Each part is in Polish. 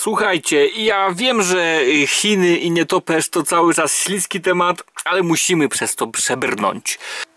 Słuchajcie, ja wiem, że Chiny i nietoperz to cały czas śliski temat, ale musimy przez to przebrnąć.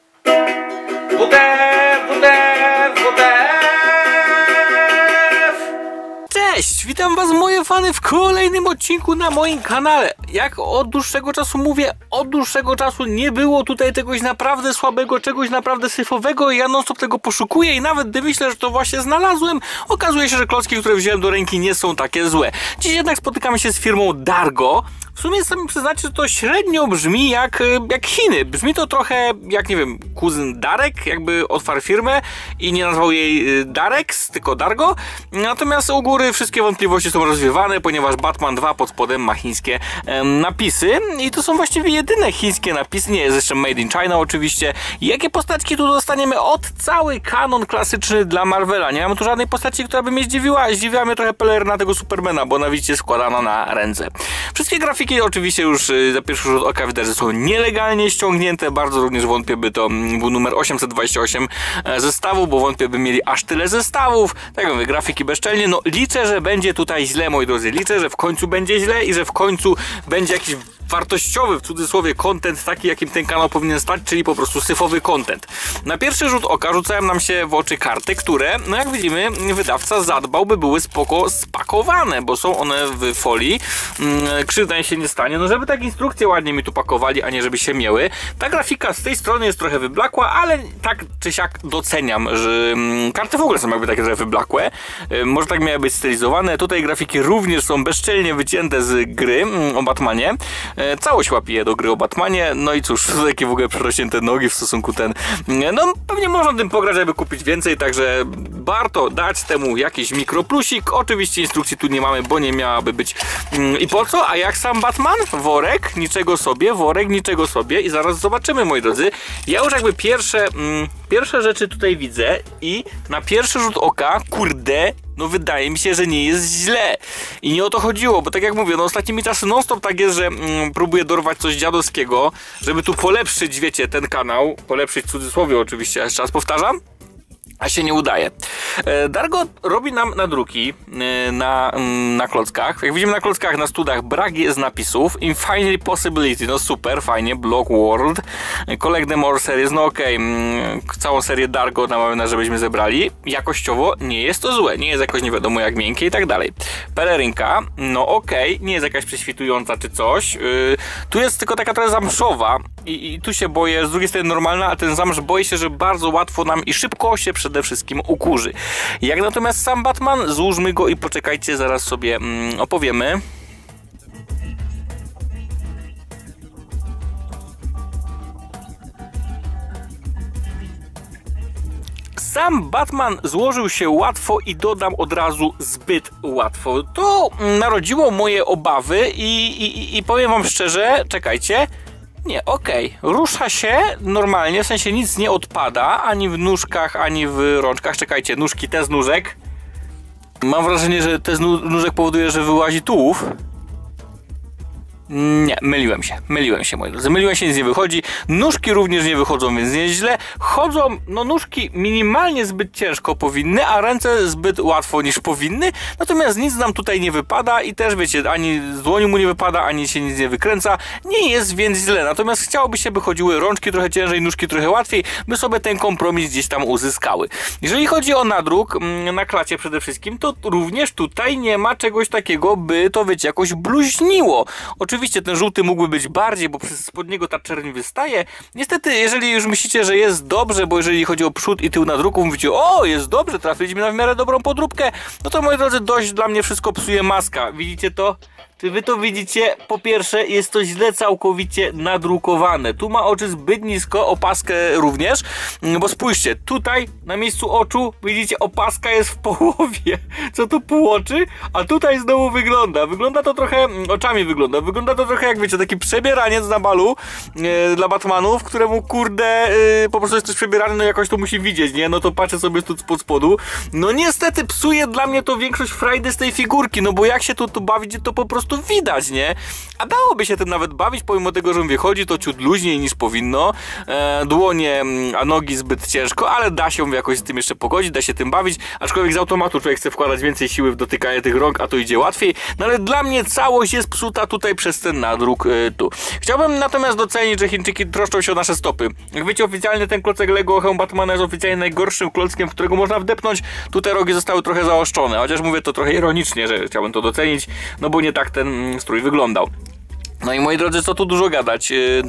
Cześć! Witam was moje fany w kolejnym odcinku na moim kanale. Jak od dłuższego czasu mówię, od dłuższego czasu nie było tutaj czegoś naprawdę słabego, czegoś naprawdę syfowego i ja non stop tego poszukuję i nawet gdy myślę, że to właśnie znalazłem, okazuje się, że klocki, które wziąłem do ręki nie są takie złe. Dziś jednak spotykamy się z firmą Dargo. W sumie sami przyznacie, że to średnio brzmi jak Chiny. Brzmi to trochę jak, nie wiem, kuzyn Darek, jakby otwarł firmę i nie nazwał jej Darex, tylko Dargo. Natomiast u góry wszystkie wątpliwości są rozwiewane, ponieważ Batman 2 pod spodem ma chińskie napisy. I to są właściwie jedyne chińskie napisy, nie jest jeszcze Made in China oczywiście. Jakie postaci tu dostaniemy? Od cały kanon klasyczny dla Marvela. Nie mamy tu żadnej postaci, która by mnie zdziwiła. Zdziwiła mnie trochę pelerna tego Supermana, bo ona widzicie składana na ręce. Wszystkie grafiki oczywiście już za pierwszy rzut oka widać, że są nielegalnie ściągnięte. Bardzo również wątpię, by to był numer 828 zestawu, bo wątpię, by mieli aż tyle zestawów. Tak jak mówię, grafiki bezczelnie. No liczę, że będzie tutaj źle, moi drodzy. Liczę, że w końcu będzie źle i że w końcu będzie jakiś wartościowy, w cudzysłowie, content taki, jakim ten kanał powinien stać, czyli po prostu syfowy content. Na pierwszy rzut oka rzucają nam się w oczy karty, które, no jak widzimy, wydawca zadbał, by były spoko spakowane, bo są one w folii. Krzywda się nie stanie, no żeby tak instrukcje ładnie mi tu pakowali, a nie żeby się miały. Ta grafika z tej strony jest trochę wyblakła, ale tak czy siak doceniam, że karty w ogóle są jakby takie trochę wyblakłe. Może tak miały być stylizowane. Tutaj grafiki również są bezczelnie wycięte z gry o Batmanie. Całość łapie do gry o Batmanie, no i cóż, takie w ogóle przerośnięte nogi w stosunku ten. No pewnie można tym pograć, żeby kupić więcej, także warto dać temu jakiś mikroplusik. Oczywiście instrukcji tu nie mamy, bo nie miałaby być. I po co? A jak sam Batman? Worek, niczego sobie, worek, niczego sobie i zaraz zobaczymy, moi drodzy. Ja już jakby pierwsze rzeczy tutaj widzę i na pierwszy rzut oka, kurde, no wydaje mi się, że nie jest źle. I nie o to chodziło, bo tak jak mówię, no ostatnimi czasy non stop tak jest, że próbuję dorwać coś dziadowskiego, żeby tu polepszyć, wiecie, ten kanał. Polepszyć w cudzysłowie oczywiście, jeszcze raz powtarzam. A się nie udaje. Dargo robi nam nadruki na klockach. Jak widzimy na klockach, na studach brak jest napisów. Infinity Possibility, no super, fajnie. Block World. Collect the More Series, no okej. Całą serię Dargo namawiana, żebyśmy zebrali. Jakościowo nie jest to złe. Nie jest jakoś nie wiadomo jak miękkie i tak dalej. Pelerynka, no okej. Nie jest jakaś prześwitująca czy coś. Tu jest tylko taka trochę zamszowa. I tu się boję, z drugiej strony normalna, a ten zamrz boję się, że bardzo łatwo nam i szybko się przede wszystkim ukurzy. Jak natomiast sam Batman, złóżmy go i poczekajcie, zaraz sobie opowiemy. Sam Batman złożył się łatwo i dodam od razu zbyt łatwo. To narodziło moje obawy i powiem wam szczerze, czekajcie. Nie, okej. Rusza się normalnie, w sensie nic nie odpada, ani w nóżkach, ani w rączkach. Czekajcie, nóżki te z nóżek. Mam wrażenie, że te z nóżek powoduje, że wyłazi tułów. Nie, myliłem się, moi drodzy. Myliłem się, nic nie wychodzi. Nóżki również nie wychodzą, więc nie jest źle. Chodzą, no nóżki minimalnie zbyt ciężko powinny, a ręce zbyt łatwo niż powinny. Natomiast nic nam tutaj nie wypada i też wiecie, ani z dłoni mu nie wypada, ani się nic nie wykręca. Nie jest więc źle. Natomiast chciałoby się, by chodziły rączki trochę ciężej, nóżki trochę łatwiej, by sobie ten kompromis gdzieś tam uzyskały. Jeżeli chodzi o nadruk na klacie przede wszystkim, to również tutaj nie ma czegoś takiego, by to wiecie, jakoś bluźniło. Oczywiście ten żółty mógłby być bardziej, bo spod niego ta czerń wystaje. Niestety, jeżeli już myślicie, że jest dobrze, bo jeżeli chodzi o przód i tył nadruku, mówicie, o, jest dobrze, trafiliśmy na w miarę dobrą podróbkę, no to moi drodzy, dość dla mnie wszystko psuje maska. Widzicie to? Czy wy to widzicie? Po pierwsze, jest to źle całkowicie nadrukowane. Tu ma oczy zbyt nisko, opaskę również, bo spójrzcie, tutaj na miejscu oczu, widzicie, opaska jest w połowie. Co to pół oczy? A tutaj znowu wygląda to trochę, oczami wygląda to trochę jak, wiecie, taki przebieraniec na balu dla Batmanów, któremu, kurde, po prostu jest coś przebierany, no jakoś to musi widzieć, nie? No to patrzę sobie tu spod spodu. No niestety psuje dla mnie to większość frajdy z tej figurki, no bo jak się tu bawić, to po prostu prostu widać, nie? A dałoby się tym nawet bawić, pomimo tego, że mówię, chodzi to ciut luźniej niż powinno. Dłonie, a nogi zbyt ciężko, ale da się jakoś z tym jeszcze pogodzić, da się tym bawić, aczkolwiek z automatu człowiek chce wkładać więcej siły w dotykanie tych rąk, a to idzie łatwiej. No ale dla mnie całość jest psuta tutaj przez ten nadruk tu. Chciałbym natomiast docenić, że Chińczyki troszczą się o nasze stopy. Jak wiecie, oficjalnie ten klocek Lego Hełm Batmana jest oficjalnie najgorszym klockiem, w którego można wdepnąć. Tutaj rogi zostały trochę zaostrzone, chociaż mówię to trochę ironicznie, że chciałbym to docenić, no bo nie tak ten strój wyglądał. No i moi drodzy, co tu dużo gadać,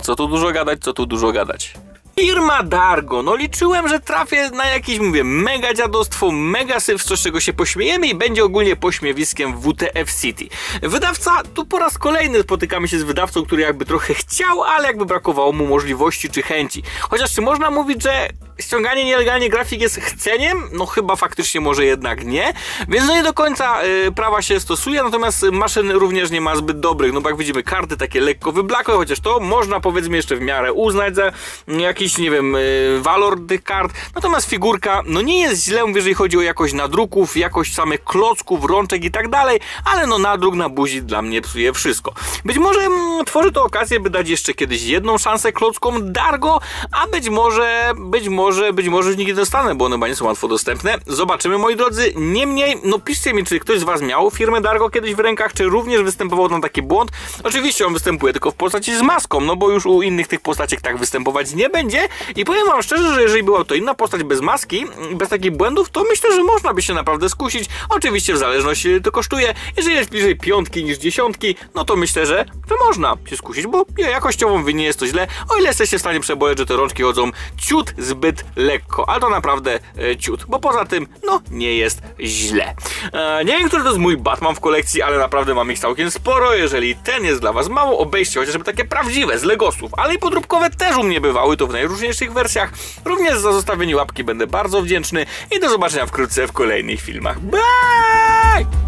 co tu dużo gadać. Firma Dargo, no liczyłem, że trafię na jakieś, mówię, mega dziadostwo, mega syf, z czego się pośmiejemy i będzie ogólnie pośmiewiskiem WTF City. Wydawca, tu po raz kolejny spotykamy się z wydawcą, który jakby trochę chciał, ale jakby brakowało mu możliwości czy chęci. Chociaż czy można mówić, że ściąganie nielegalnie grafik jest chceniem? No chyba faktycznie może jednak nie, więc no nie do końca prawa się stosuje, natomiast maszyn również nie ma zbyt dobrych, no bo jak widzimy, karty takie lekko wyblakłe, chociaż to można powiedzmy jeszcze w miarę uznać za jakiś, nie wiem, walor tych kart, natomiast figurka, no nie jest źle, mówię, jeżeli chodzi o jakość nadruków, jakość samych klocków, rączek i tak dalej, ale no nadruk na buzi dla mnie psuje wszystko. Być może tworzy to okazję, by dać jeszcze kiedyś jedną szansę klockom Dargo, a być może już nigdy nie dostanę, bo one chyba nie są łatwo dostępne. Zobaczymy, moi drodzy. Niemniej, no piszcie mi, czy ktoś z was miał firmę Dargo kiedyś w rękach, czy również występował tam taki błąd. Oczywiście on występuje tylko w postaci z maską, no bo już u innych tych postaci tak występować nie będzie. I powiem wam szczerze, że jeżeli była to inna postać bez maski, bez takich błędów, to myślę, że można by się naprawdę skusić. Oczywiście w zależności ile to kosztuje. Jeżeli jest bliżej 5 niż 10, no to myślę, że można się skusić, bo jakościowo nie jest to źle, o ile jesteście w stanie przeboić, że te rączki chodzą ciut zbyt lekko, ale to naprawdę ciut, bo poza tym, no, nie jest źle. Nie wiem, który to jest mój Batman w kolekcji, ale naprawdę mam ich całkiem sporo. Jeżeli ten jest dla was mało, obejście chociażby takie prawdziwe, z Legosów, ale i podróbkowe też u mnie bywały, to w najróżniejszych wersjach. Również za zostawienie łapki będę bardzo wdzięczny i do zobaczenia wkrótce w kolejnych filmach. Bye!